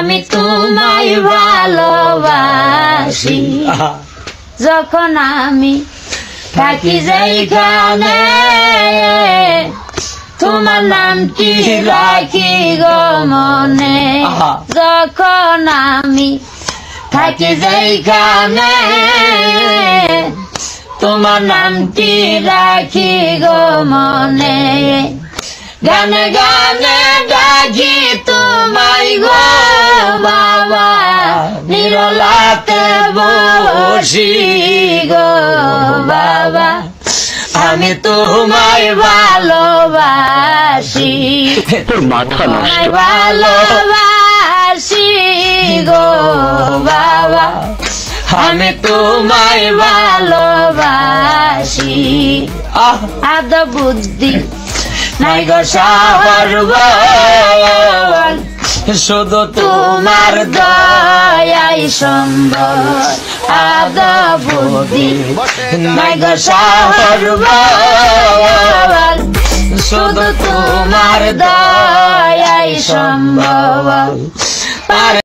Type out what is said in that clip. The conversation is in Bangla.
আমি তোমায় ভালোবাসি যখন আমি থাকি যেখানে তোমার নামটি রাখি গো মনে যখন আমি থাকি যেখানে তোমার নামটি রাখি গো মনে গানে গানে ডাকি তোমায় গো বাবা নিরলাতে বসি গো বাবা আমি তোমায় ভালোবাসি তোর মাথা নষ্ট ভালোবাসি গো বাবা আমি তোমায় ভালোবাসি আদ বুদ্ধি নাই গো সাবর শুধু তোমার দয়াই সম্ভব আদ বুদ্ধি নাই গো সাবর শুধু তোমার দয়াই সম্ভব